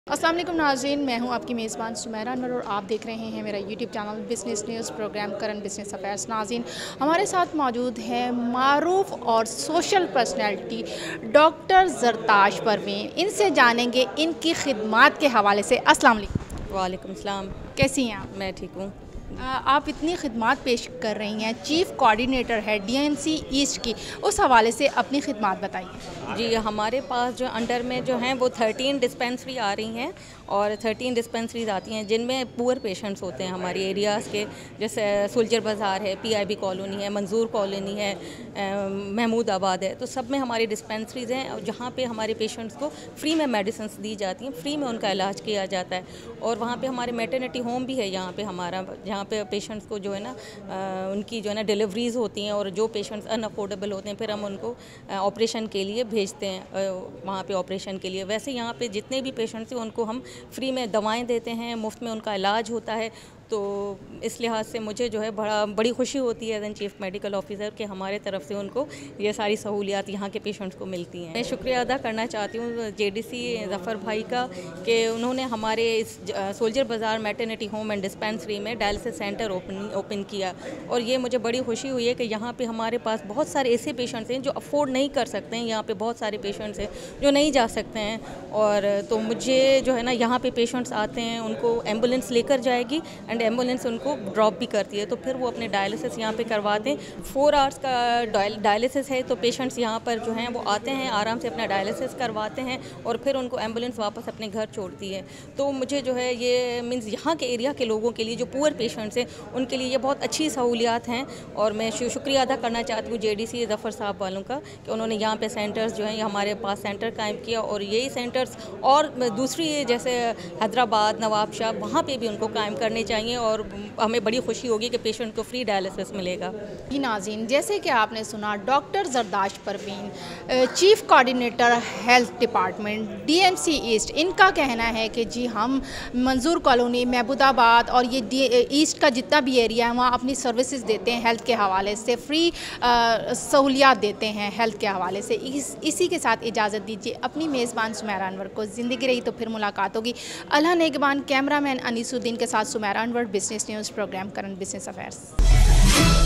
अस्सलाम वालेकुम नाज़रीन, मैं हूं आपकी मेज़बान सुमेरा अनवर और आप देख रहे हैं मेरा YouTube channel business news programme current business affairs. नाज़रीन, हमारे साथ मौजूद है मारूफ और social personality doctor Zartash Parveen. इनसे जानेंगे इनकी खिदमात के हवाले से। अस्सलाम वालेकुम। वालेकुम सलाम। कैसी हैं आप? मैं ठीक हूँ। आप इतनी खिदमात पेश कर रही हैं, चीफ़ कोऑर्डिनेटर है डीएमसी ईस्ट की, उस हवाले से अपनी खिदमात बताइए। जी, हमारे पास जो अंडर में जो हैं वो 13 डिस्पेंसरी आ रही हैं और 13 डिस्पेंसरीज आती हैं जिनमें पुअर पेशेंट्स होते हैं हमारे एरियाज़ के। जैसे सुलझर बाज़ार है, पीआईबी कॉलोनी है, मंजूर कॉलोनी है, महमूद आबाद है, तो सब में हमारी डिस्पेंसरीज़ हैं जहाँ पे हमारे पेशेंट्स को फ्री में मेडिसिन दी जाती हैं, फ्री में उनका इलाज किया जाता है। और वहाँ पे हमारे मैटरनिटी होम भी है यहाँ पे हमारा, जहाँ पे पेशेंट्स को जो है ना उनकी जो है ना डिलीवरीज़ होती हैं और जो पेशेंट्स अनअफोर्डेबल होते हैं फिर हम उनको ऑपरेशन के लिए भेजते हैं वहाँ पे ऑपरेशन के लिए। वैसे यहाँ पे जितने भी पेशेंट्स हैं उनको हम फ्री में दवाएं देते हैं, मुफ्त में उनका इलाज होता है। तो इस लिहाज से मुझे जो है बड़ी खुशी होती है as an chief medical officer कि हमारे तरफ से उनको ये सारी सहूलियात यहाँ के पेशेंट्स को मिलती हैं। मैं शुक्रिया अदा करना चाहती हूँ जेडीसी ज़फ़र भाई का कि उन्होंने हमारे इस Soldier Bazaar maternity home and dispensary में डायलिसिस सेंटर ओपन किया। और ये मुझे बड़ी खुशी हुई है कि यहाँ पे हमारे पास बहुत सारे ऐसे पेशेंट्स हैं जो अफोर्ड नहीं कर सकते हैं। यहाँ पे बहुत सारे पेशेंट्स हैं जो नहीं जा सकते हैं, और तो मुझे जो है ना यहाँ पे पेशेंट्स आते हैं उनको एम्बुलेंस लेकर जाएगी एंड एम्बुलेंस उनको ड्रॉप भी करती है, तो फिर वो अपने डायलिसिस यहाँ पे करवाते हैं। 4 आवर्स का डायलिसिस है, तो पेशेंट्स यहाँ पर जो हैं वो आते हैं, आराम से अपना डायलिसिस करवाते हैं और फिर उनको एम्बुलेंस वापस अपने घर छोड़ती है। तो मुझे जो है ये मीन्स यहाँ के एरिया के लोगों के लिए जो पुअर पेशेंट्स हैं उनके लिए ये बहुत अच्छी सहूलियात हैं। और मैं शुक्रिया अदा करना चाहती हूँ जेडीसी ज़फ़र साहब वालों का कि उन्होंने यहाँ पे सेंटर्स जो हैं हमारे पास सेंटर कायम किया, और यही सेंटर्स और दूसरी जैसे हैदराबाद, नवाबशाह, वहाँ पे भी उनको कायम करने चाहिए और हमें बड़ी खुशी होगी कि पेशेंट को फ्री डायलिसिस मिलेगा। जी नाज़रीन, जैसे कि आपने सुना doctor Zartash Parveen, chief coordinator health department DMC east, इनका कहना है कि जी हम मंजूर कॉलोनी, महमूदाबाद और ये ईस्ट का जितना भी एरिया है वहाँ अपनी सर्विसेज देते हैं हेल्थ के हवाले से, फ्री सहूलियात देते हैं हेल्थ के हवाले से। इसी के साथ इजाज़त दीजिए अपनी मेज़बान सुमेरा अनवर को। ज़िंदगी रही तो फिर मुलाकात होगी। अल्लाह नेगबान। कैमरामैन अनीसुद्दीन के साथ Sumera Anwar, business news programme current business affairs.